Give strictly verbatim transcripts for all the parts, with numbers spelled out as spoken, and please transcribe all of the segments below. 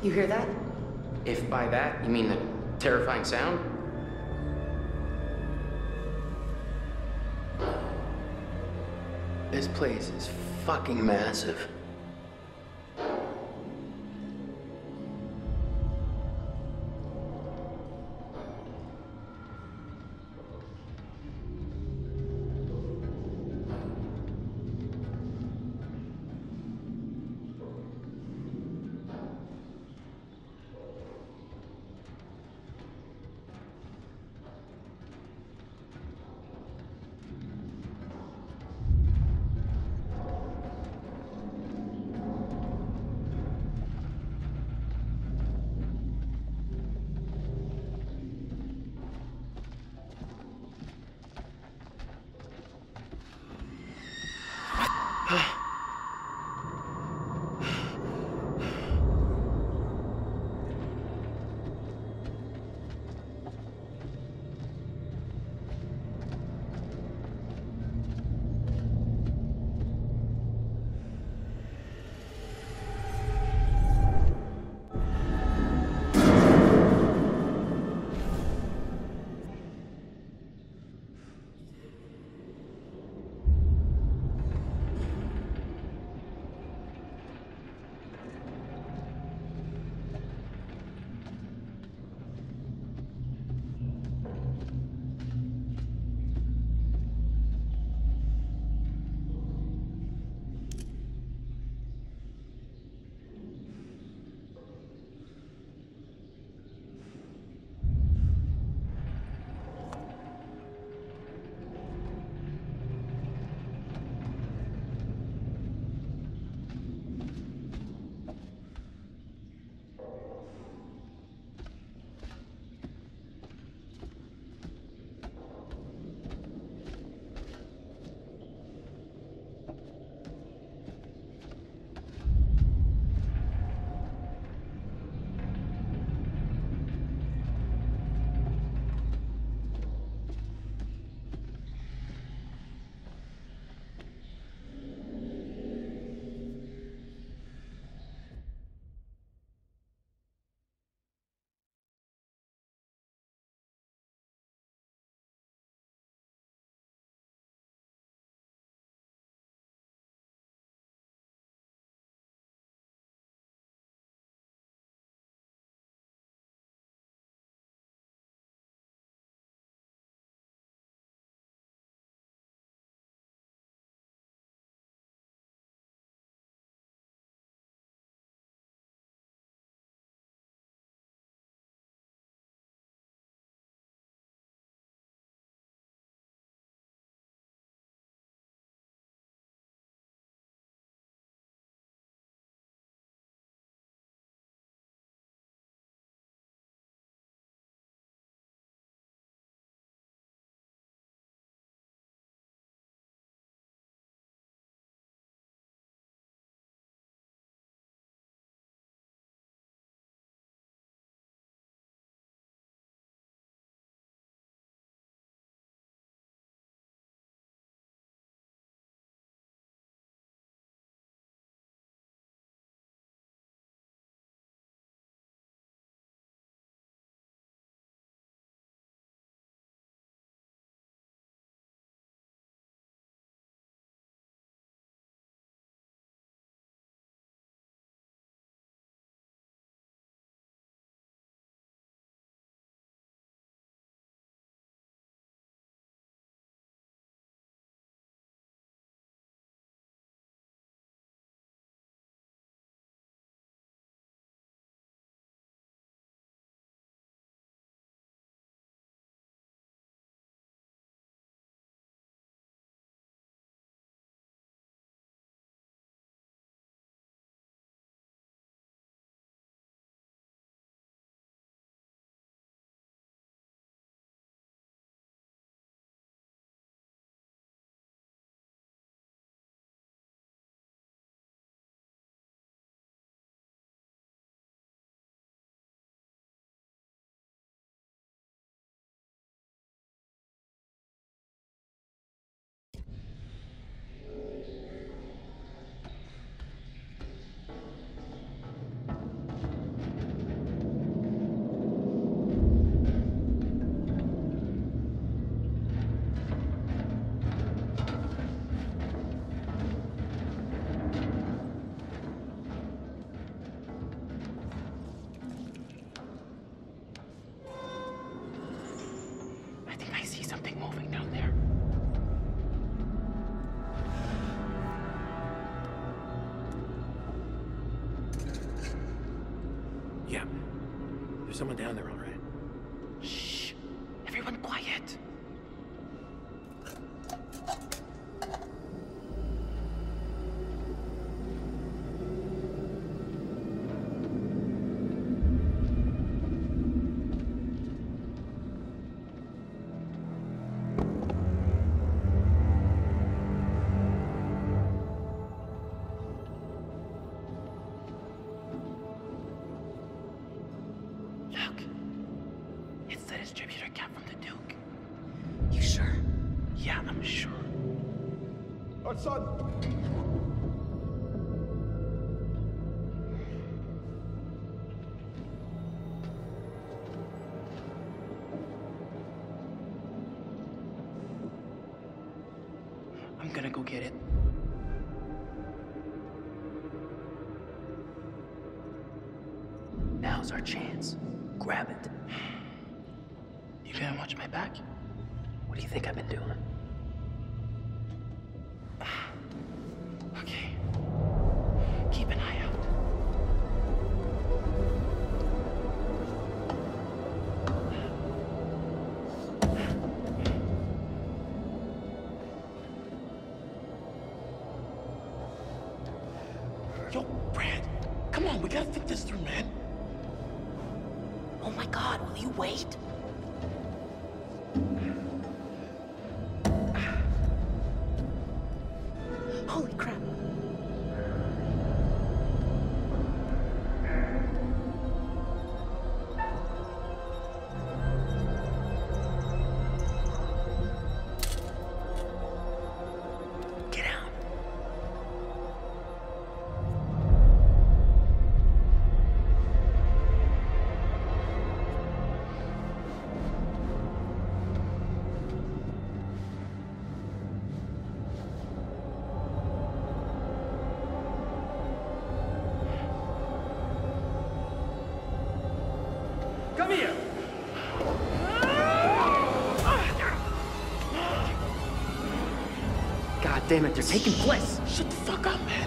You hear that? If by that you mean the terrifying sound? This place is fucking massive. Yeah. There's someone down there, all right. Shh. Everyone quiet. Distributor cap from the Duke. You sure? Yeah, I'm sure. Our son! I'm gonna go get it. Now's our chance. Grab it. You gonna watch my back? What do you think I've been doing? Okay. Keep an eye out. Yo, Brad. Come on, we gotta think this through, man. Oh my God, will you wait? Holy crap. Get out. Come here! God damn it, they're taking place. Shut the fuck up, man.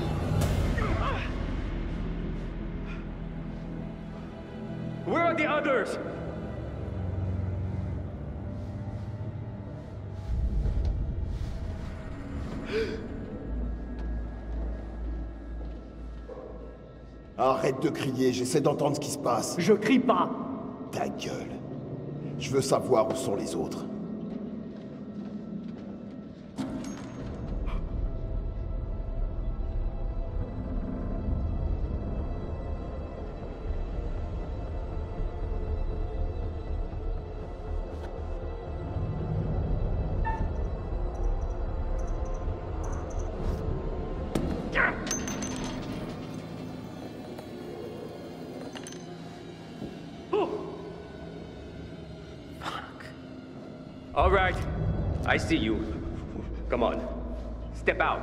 Where are the others? Arrête de crier, j'essaie d'entendre ce qui se passe. Je crie pas. Ta gueule. Je veux savoir où sont les autres. All right, I see you. Come on, step out.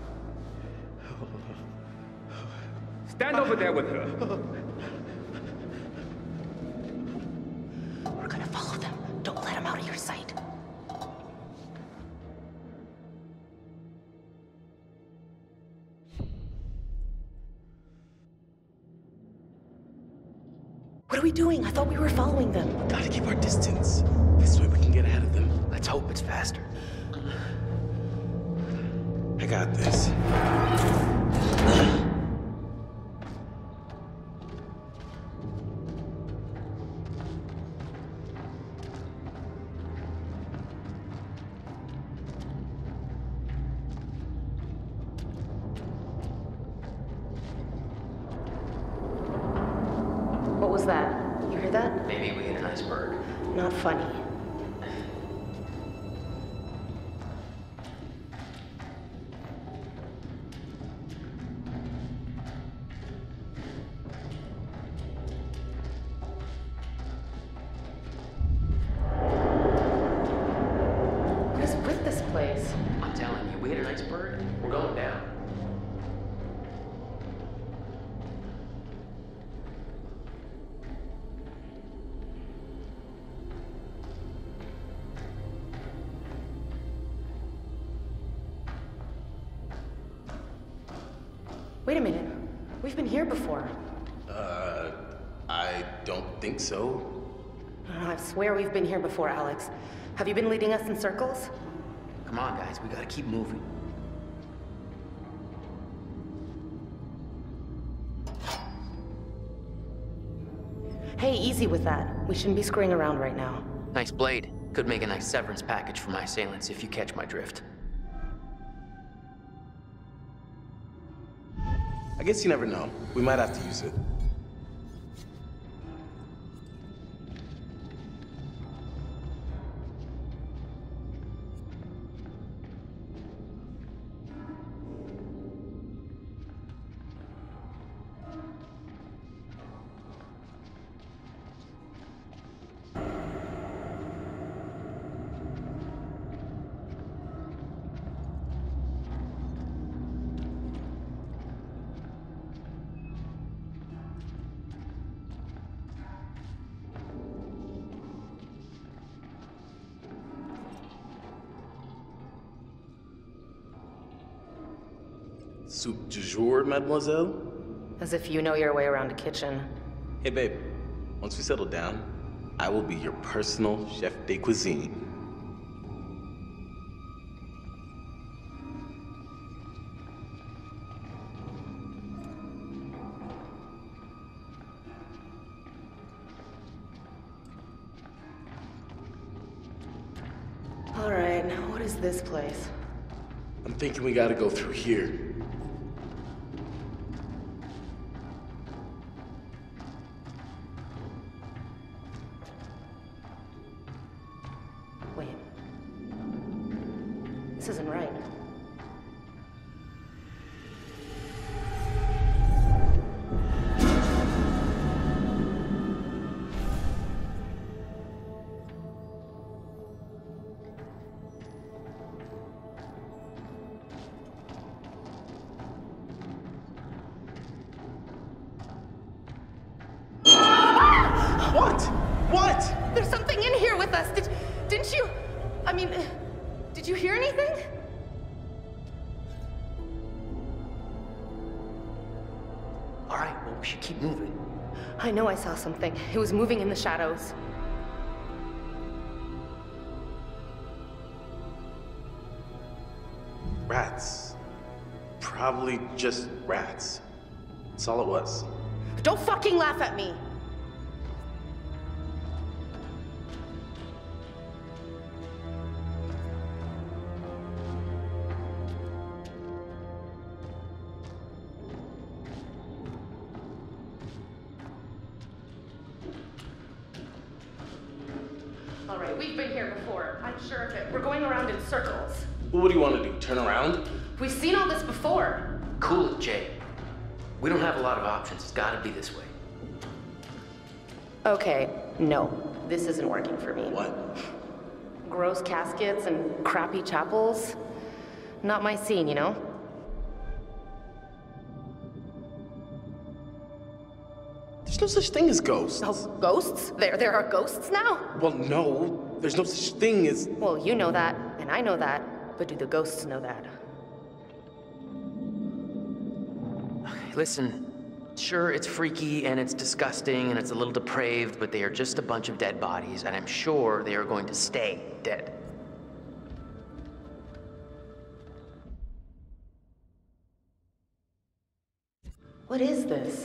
Stand over there with her. We're gonna follow them. Don't let them out of your sight. What are we doing? I thought we were following them. Gotta keep our distance. This way we can get ahead of them. Let's hope it's faster. I got this. What was that? You heard that? Maybe we hit an iceberg. Not funny. What is with this place? I'm telling you, we hit an iceberg, we're going down. Wait a minute. We've been here before. Uh, I don't think so. I swear we've been here before, Alex. Have you been leading us in circles? Come on, guys, we gotta keep moving. Hey, easy with that. We shouldn't be screwing around right now. Nice blade. Could make a nice severance package for my assailants if you catch my drift. I guess you never know. We might have to use it. Soup du jour, mademoiselle? As if you know your way around a kitchen. Hey, babe. Once we settle down, I will be your personal chef de cuisine. All right, what is this place? I'm thinking we gotta go through here. Wait. This isn't right. What? What? There's something in here with us. Did, didn't you? I mean, did you hear anything? All right, well, we should keep moving. I know I saw something. It was moving in the shadows. Rats. Probably just rats. That's all it was. Don't fucking laugh at me. All right, we've been here before. I'm sure of it. We're going around in circles. Well, what do you want to do? Turn around? We've seen all this before. Cool it, Jay. We don't have a lot of options. It's gotta be this way. Okay, no. This isn't working for me. What? Gross caskets and crappy chapels. Not my scene, you know? There's no such thing as ghosts. Oh, ghosts? There, there are ghosts now? Well, no. There's no such thing as... Well, you know that, and I know that, but do the ghosts know that? Listen, sure, it's freaky and it's disgusting and it's a little depraved, but they are just a bunch of dead bodies, and I'm sure they are going to stay dead. What is this?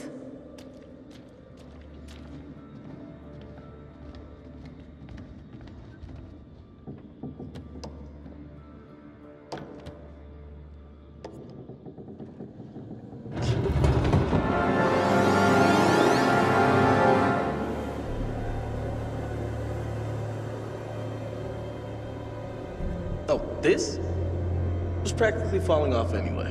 Oh, this? Was practically falling off anyway.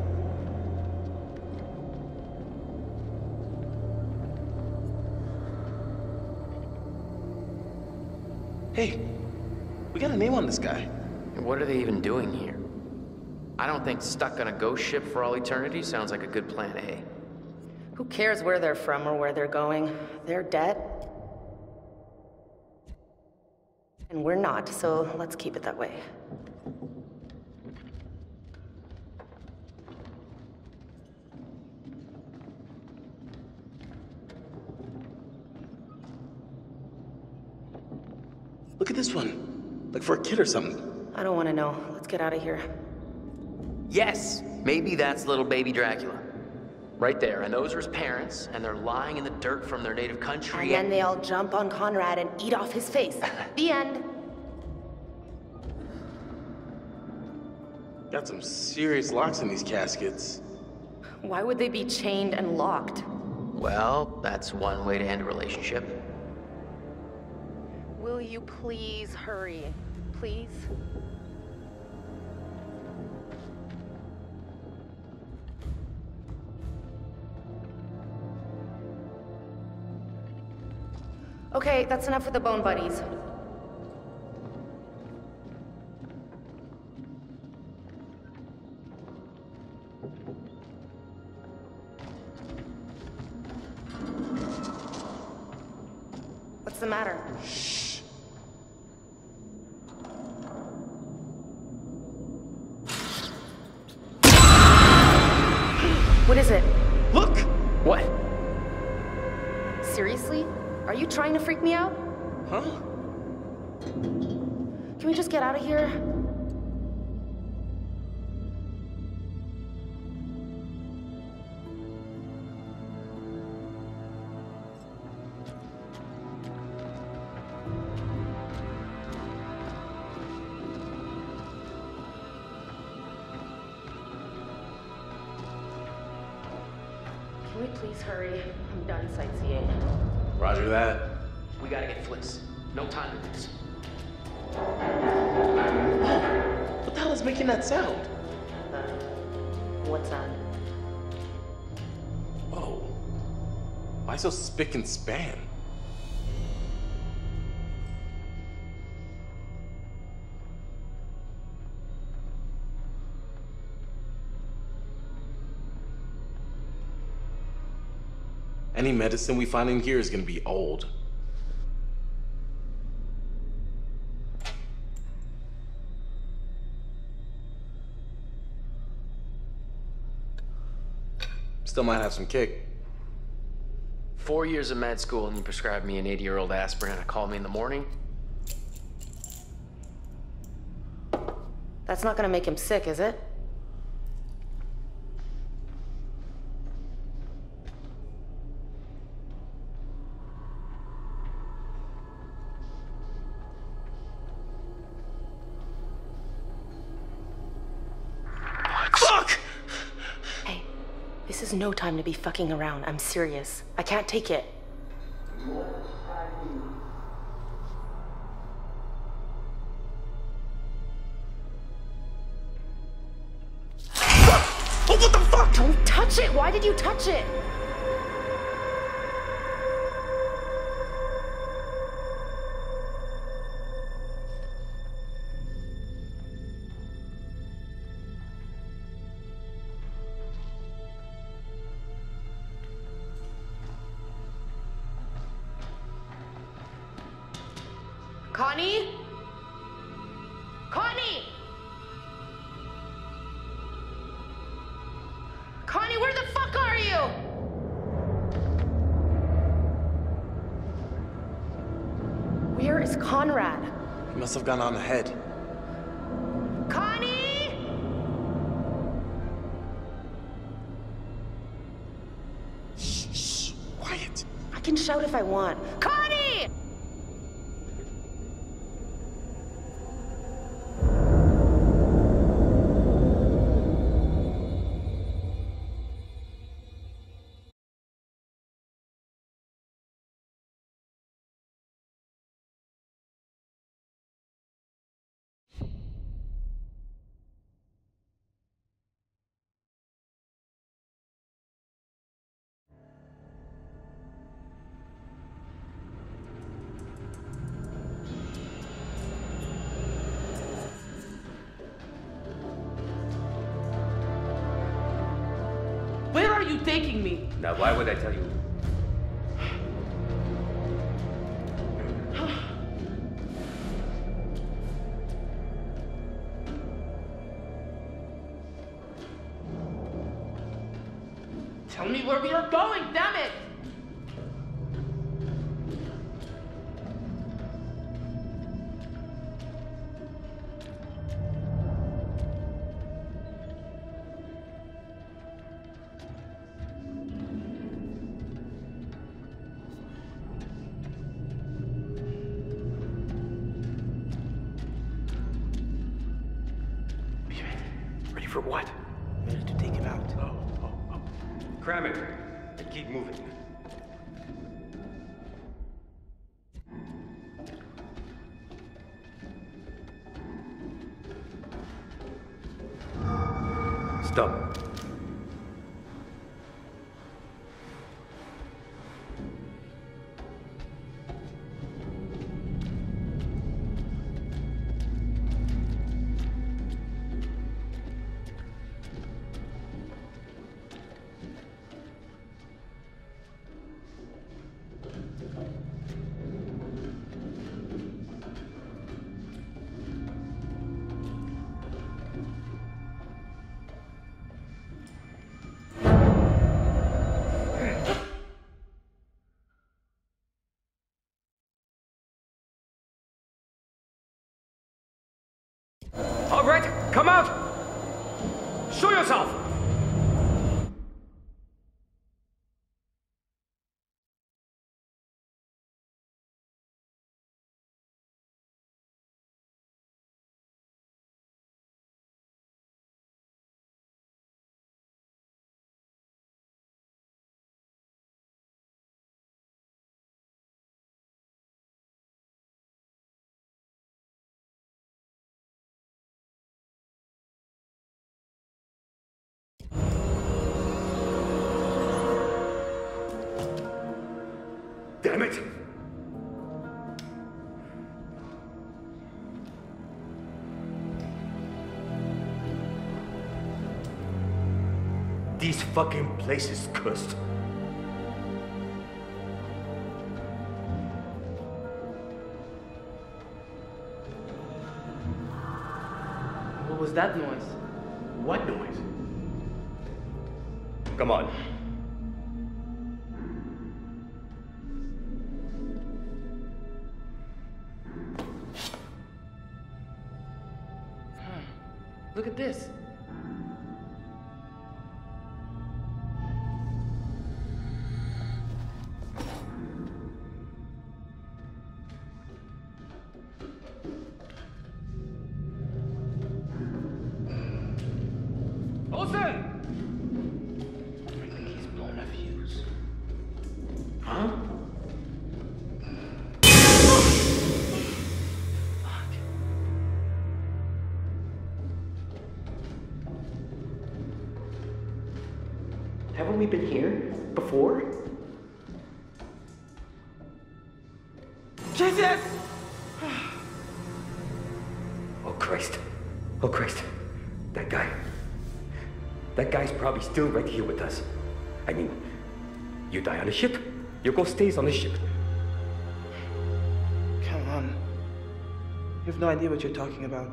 Hey, we got a name on this guy. What are they even doing here? I don't think stuck on a ghost ship for all eternity sounds like a good plan A. Who cares where they're from or where they're going? They're dead. And we're not, so let's keep it that way. Look at this one. Like for a kid or something. I don't want to know. Let's get out of here. Yes, maybe that's little baby Dracula. Right there, and those are his parents, and they're lying in the dirt from their native country. And then they all jump on Conrad and eat off his face. The end. Got some serious locks in these caskets. Why would they be chained and locked? Well, that's one way to end a relationship. Will you please hurry? Please? Okay, that's enough with the bone buddies. What's the matter? Shh. What is it? Look! What? Seriously? Are you trying to freak me out? Huh? Can we just get out of here? Can we please hurry? I'm done sightseeing. Roger that. We gotta get Fliss. No time to lose. What the hell is making that sound? Uh, what's that? Whoa. Why so spick and span? Any medicine we find in here is gonna be old. Still might have some kick. Four years of med school and you prescribe me an eighty-year-old aspirin and call me in the morning? That's not gonna make him sick, is it? Fuck! Hey, this is no time to be fucking around. I'm serious. I can't take it. Oh, what the fuck? Don't touch it! Why did you touch it? Connie? Connie! Connie, where the fuck are you? Where is Conrad? He must have gone on ahead. Connie! Shh, shh, quiet. I can shout if I want. Connie! Where are you taking me? Now, why would I tell you? Tell me where we are going, damn it! For what? Better to take him out. Oh, oh, oh. Cram it and keep moving. Stop. All right, come out! Show yourself! Damn it! These fucking places cursed. What was that noise? What noise? Come on. Look at this. Olsen! I think he's blown a fuse. Huh? Haven't we been here before? Jesus! Oh, Christ. Oh, Christ. That guy. That guy's probably still right here with us. I mean, you die on the ship, your ghost stays on the ship. Come on. You have no idea what you're talking about.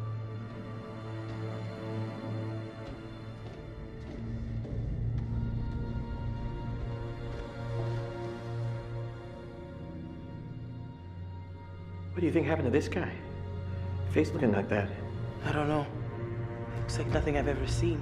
What do you think happened to this guy? Face looking like that. I don't know. Looks like nothing I've ever seen.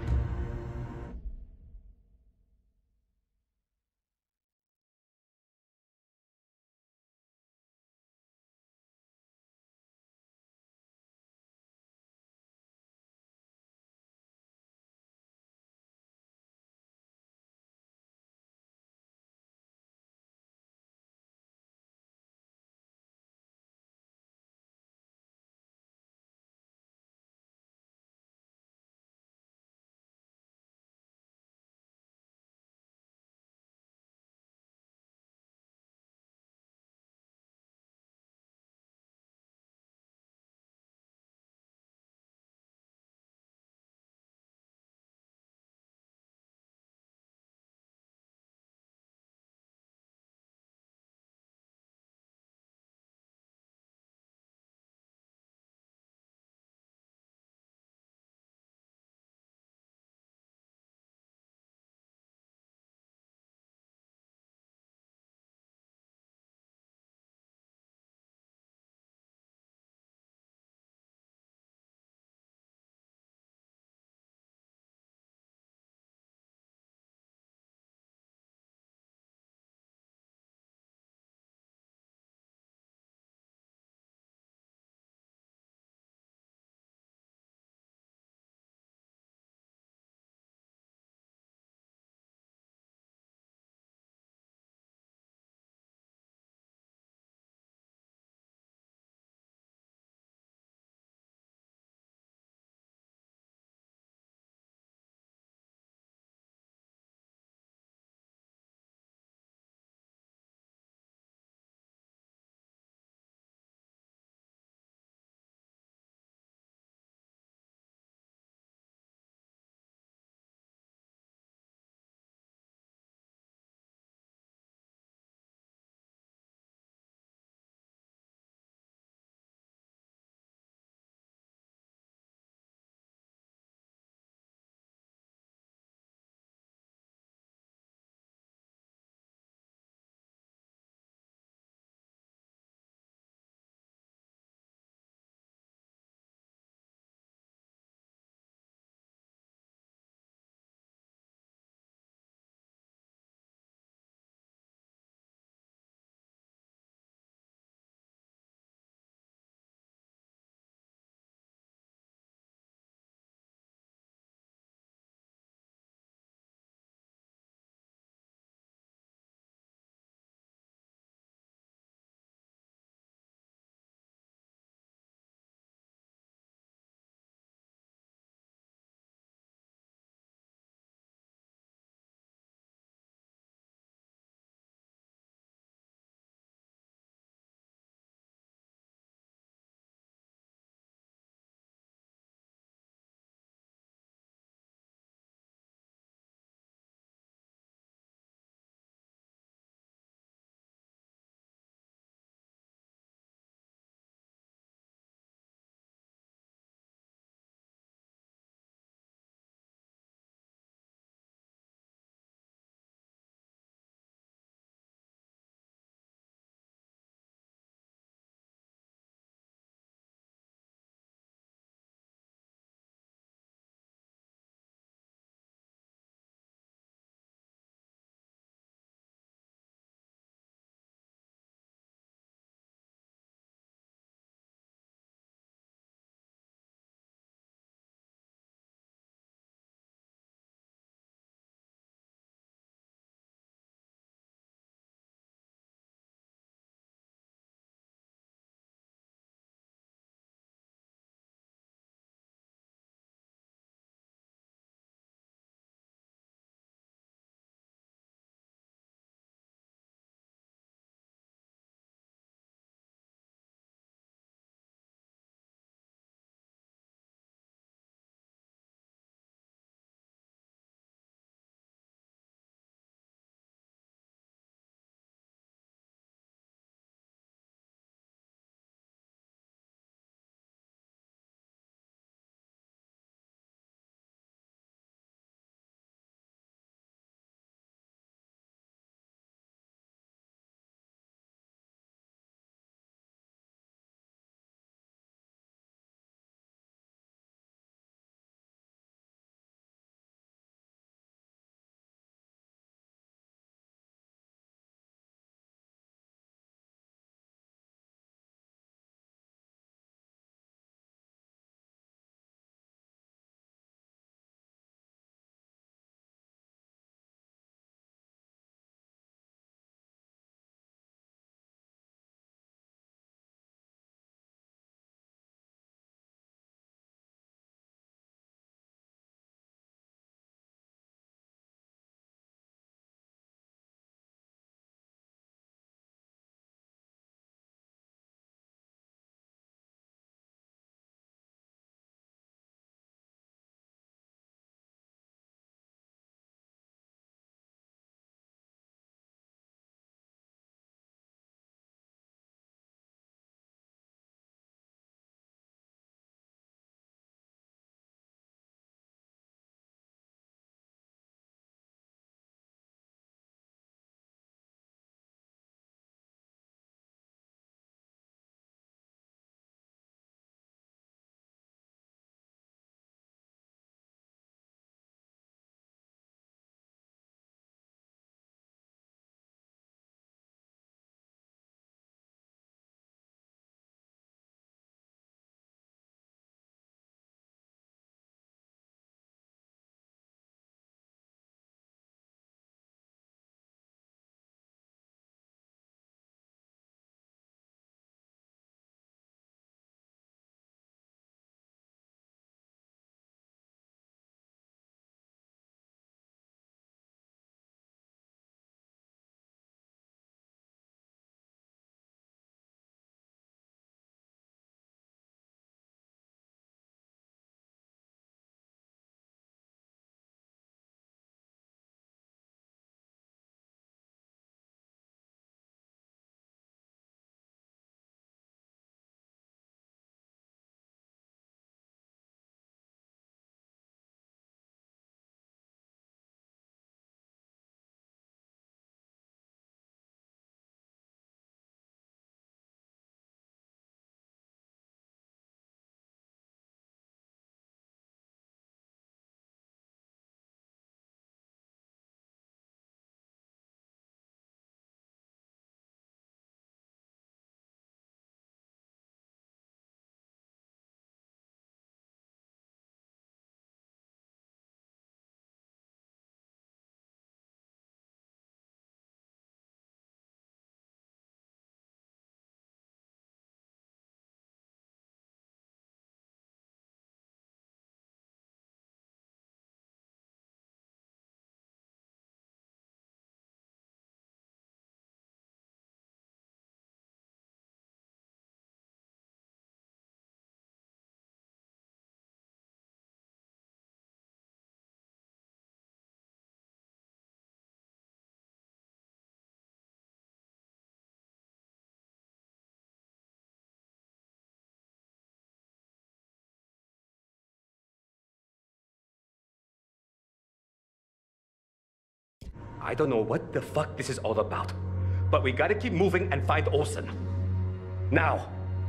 I don't know what the fuck this is all about, but we gotta keep moving and find Olsen. Now!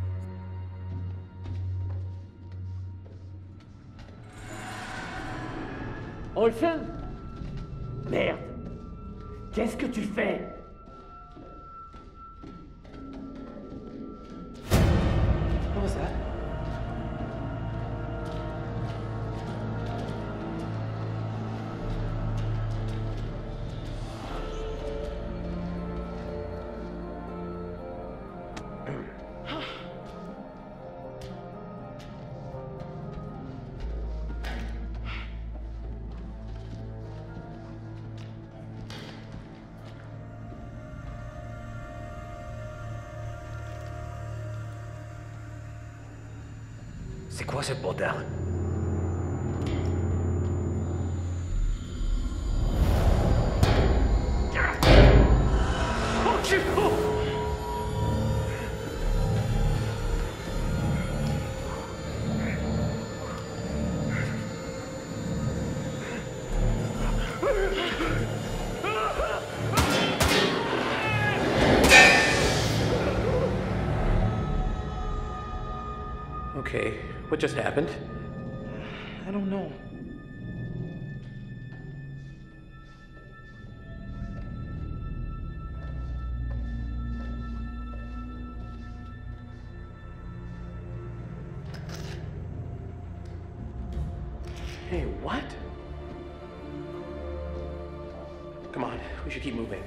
Olsen? Merde! Qu'est-ce que tu fais? What was that? C'est quoi ce bordel? Oh, shit! Oh. Okay, what just happened? I don't know. Hey, what? Come on, we should keep moving.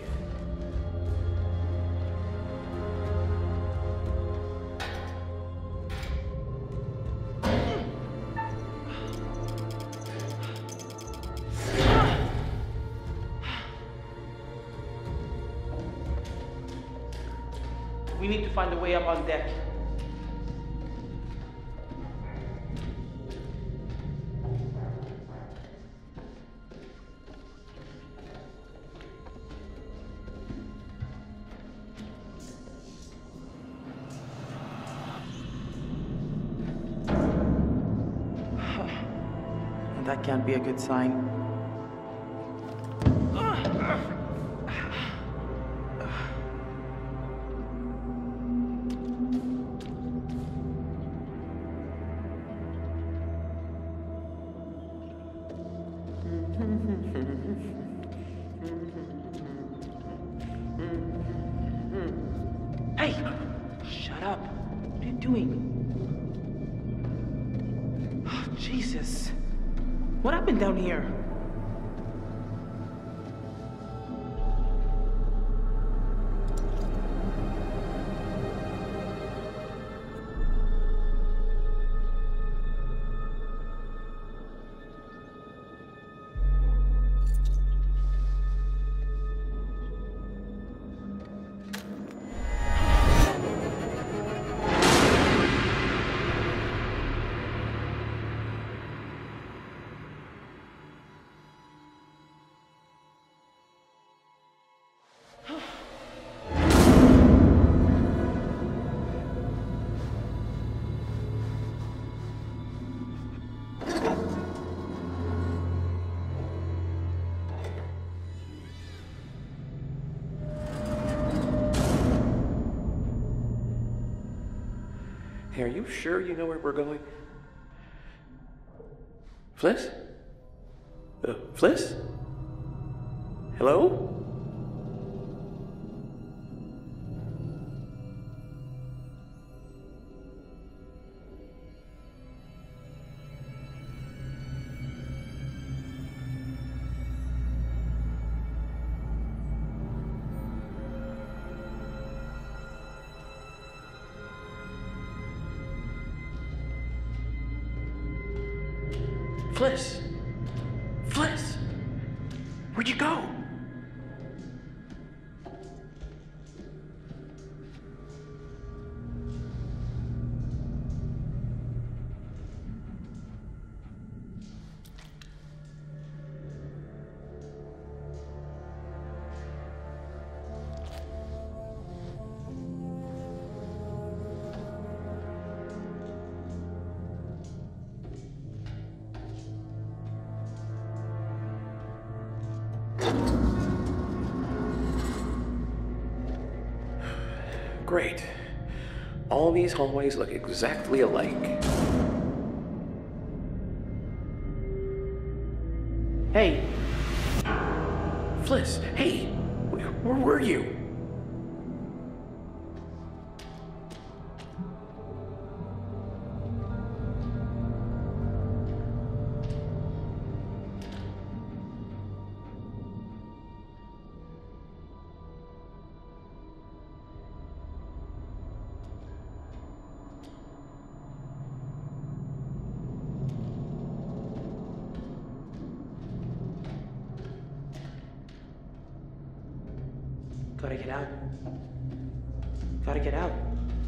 We need to find a way up on deck. That can't be a good sign. Hey! Shut up. What are you doing? Oh, Jesus. What happened down here? Hey, are you sure you know where we're going? Fliss? Uh, Fliss? Hello? Fliss! Fliss! Where'd you go? Great. All these hallways look exactly alike. Hey! Fliss, hey! Where, where were you? Gotta get out. Gotta get out.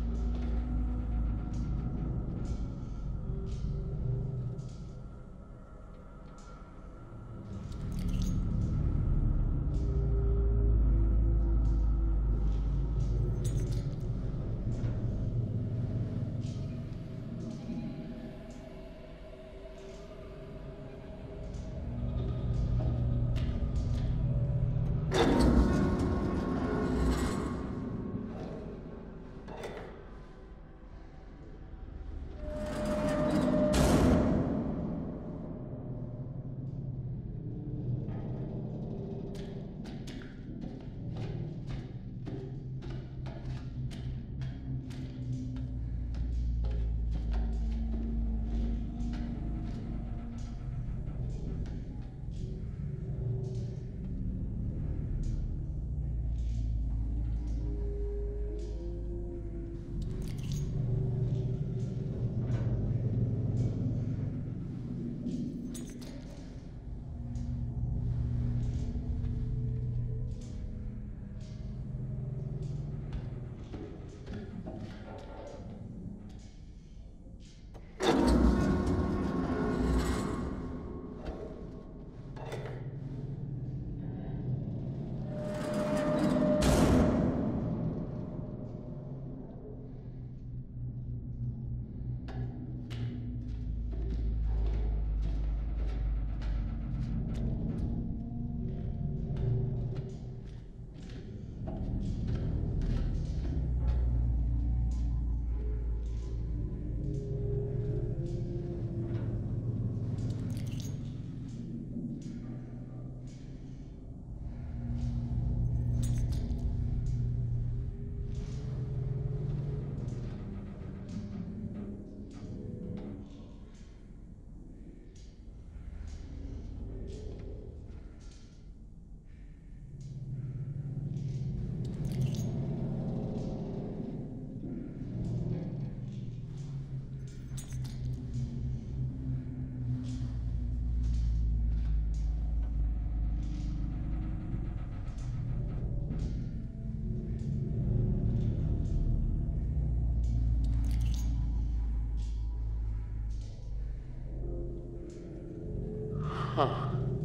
Huh.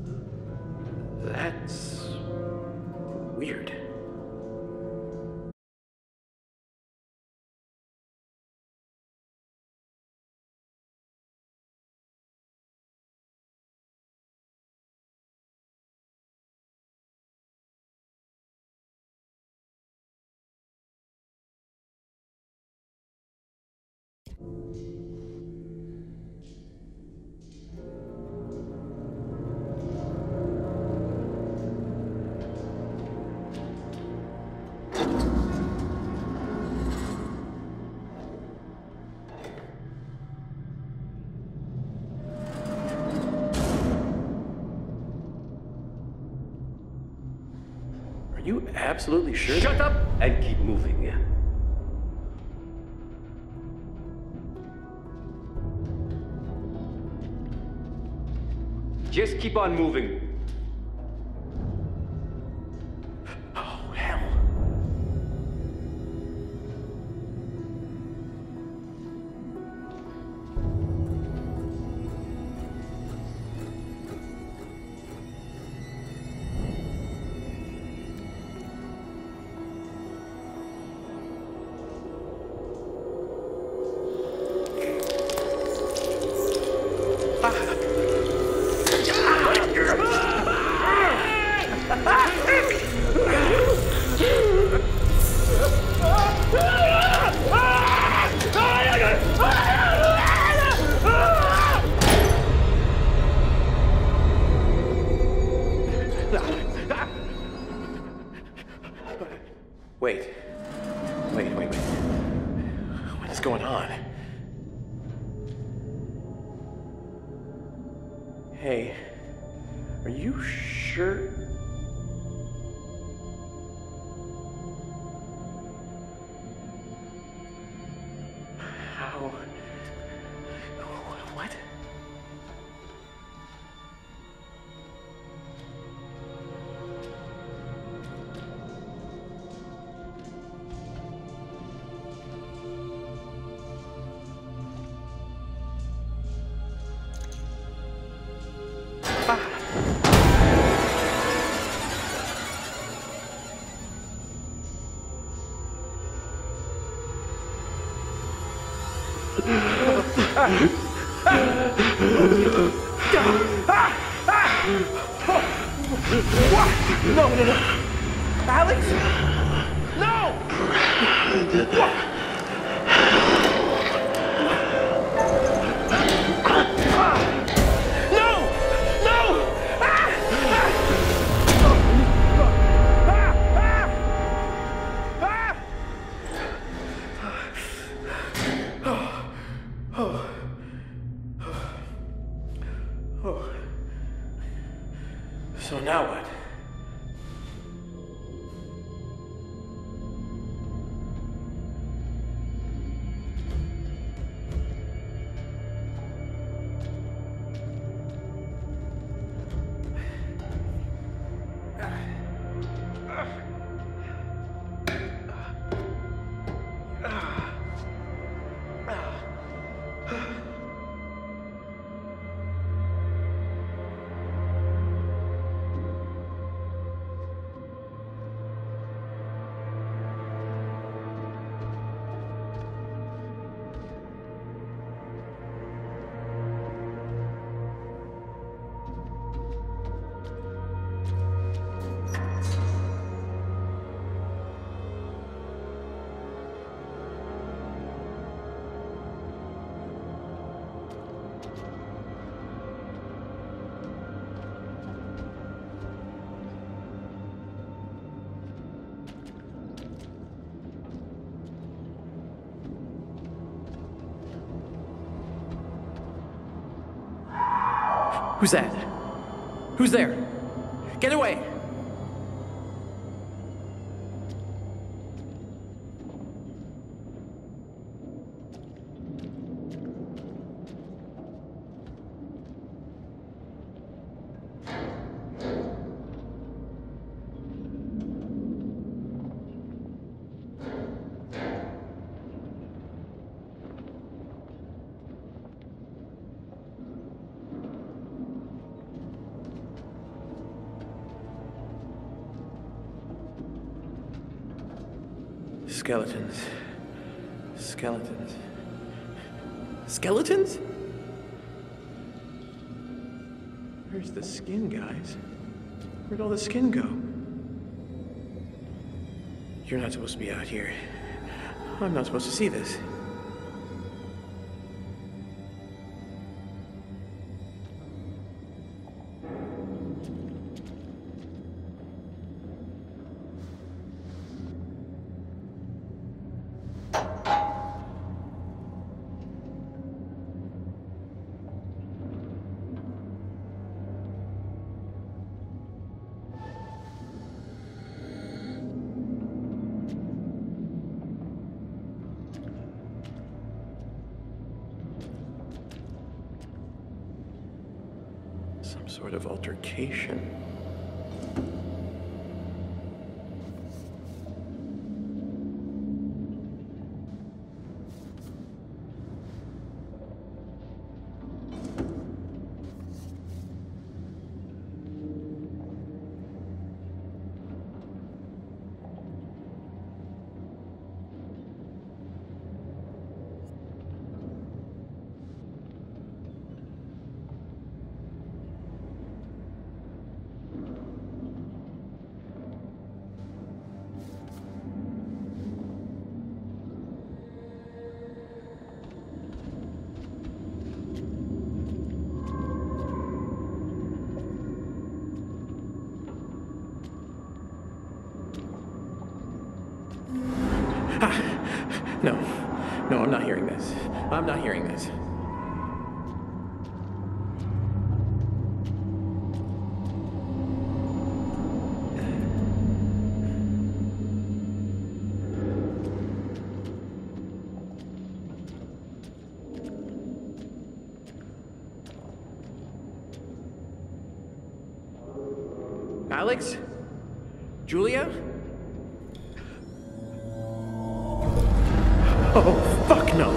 That's weird. Are you absolutely sure? Shut up and keep moving. Just keep on moving. Oh, hell. Ah. Wait. Wait, wait, wait. What is going on? Hey, are you sure? How? What? No, no, no. Alex? No! No! No! So now what? Who's that? Who's there? Get away! Skeletons. Skeletons. Skeletons? Where's the skin, guys? Where'd all the skin go? You're not supposed to be out here. I'm not supposed to see this. Some sort of altercation. No. No, I'm not hearing this. I'm not hearing this. Alex? Julia? Oh, fuck no!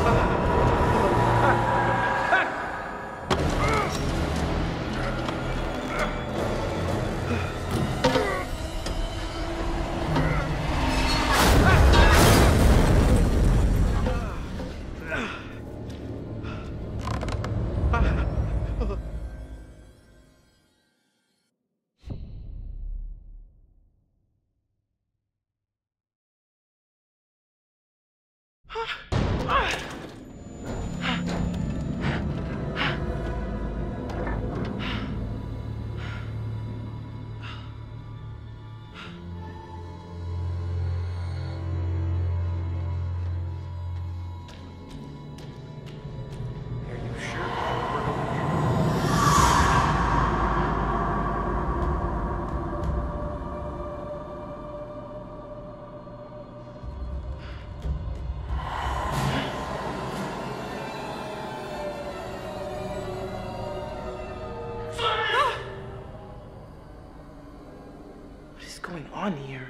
What's going on here?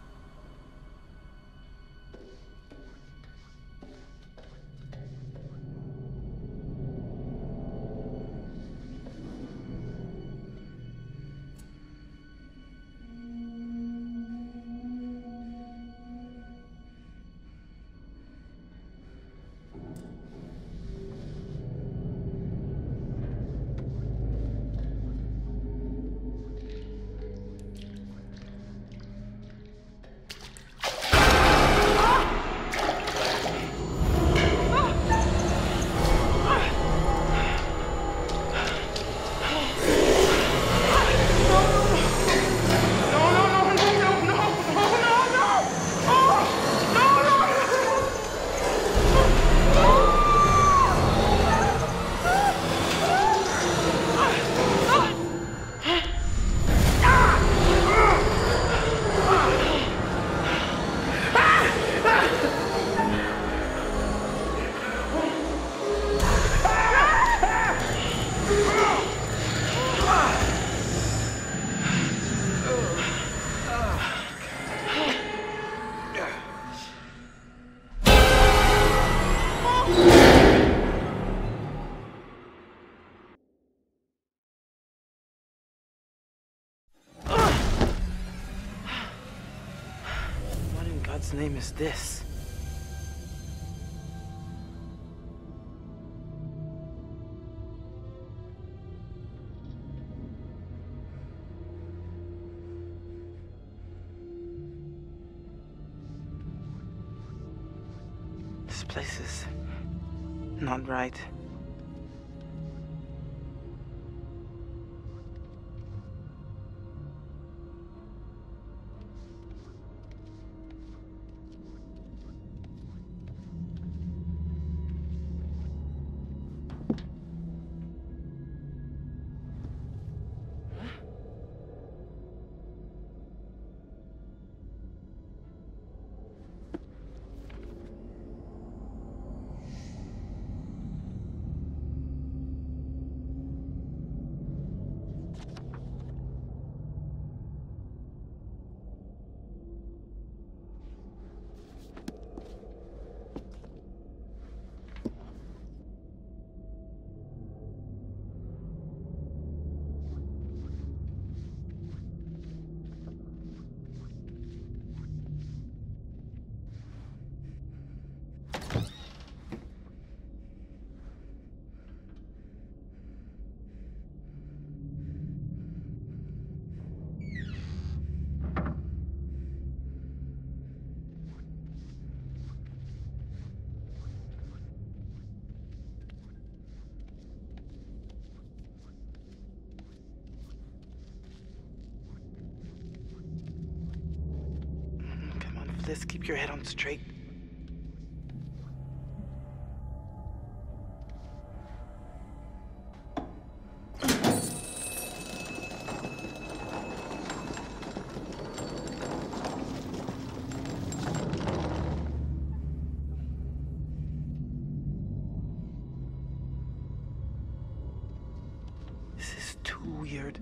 God's name is this? This place is not right. this. Keep your head on straight. This is too weird.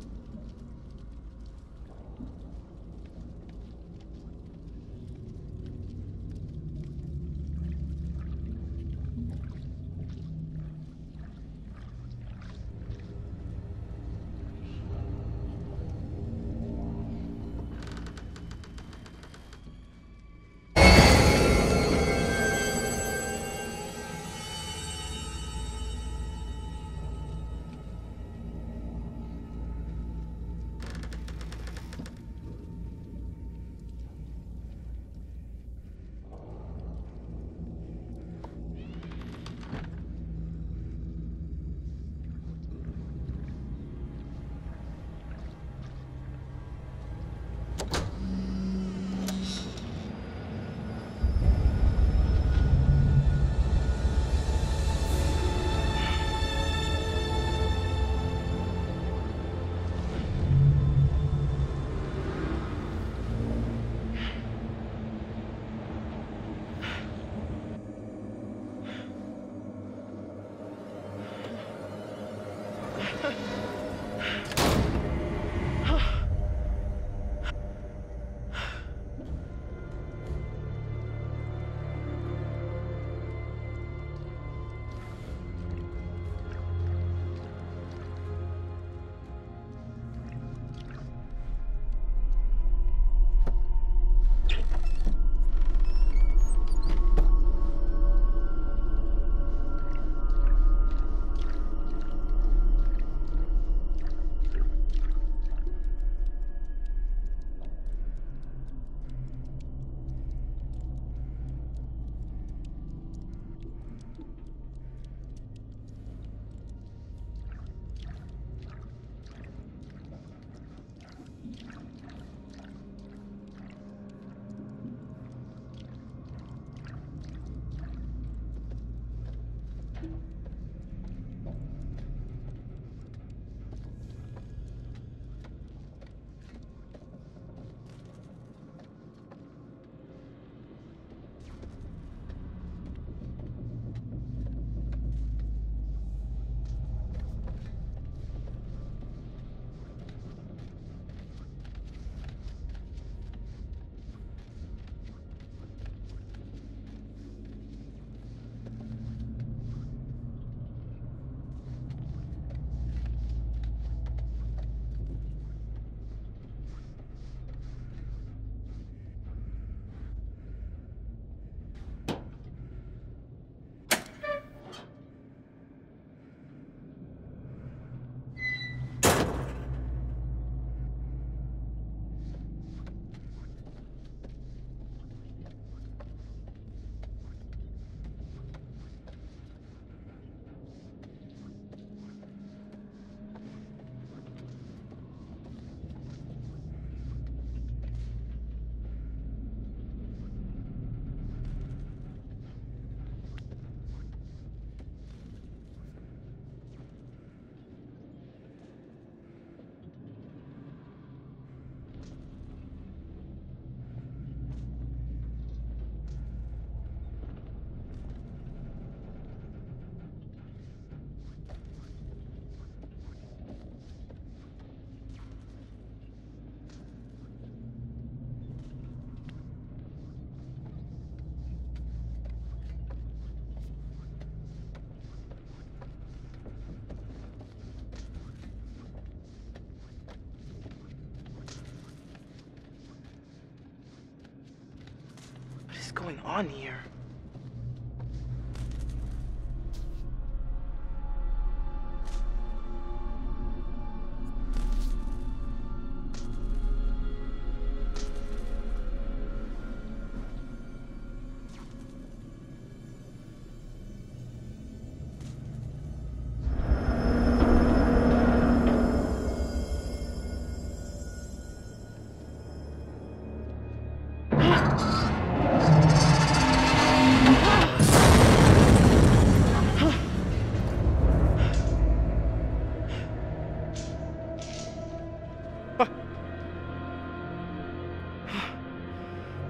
Going on here?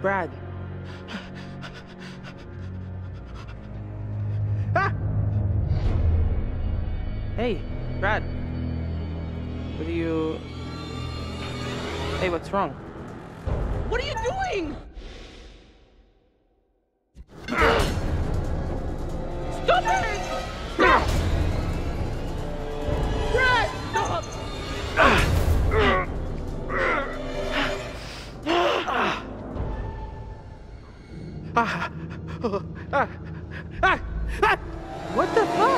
Brad. Ah! Hey, Brad. What are you... Hey, what's wrong? What are you doing? Stop it! Stop! Brad, stop! Ah. Ah. Ah. Ah. What the fuck?